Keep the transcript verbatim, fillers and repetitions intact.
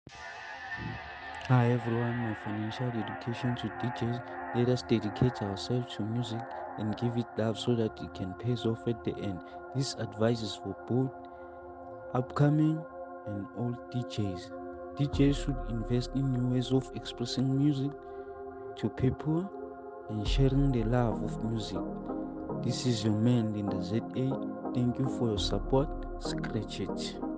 Hi everyone, my financial education to teachers. Let us dedicate ourselves to music and give it love so that it can pay us off at the end. This advice is for both upcoming and old D Js. D Js should invest in new ways of expressing music to people and sharing the love of music. This is your man Leendar Z A. Thank you for your support. Scratch it.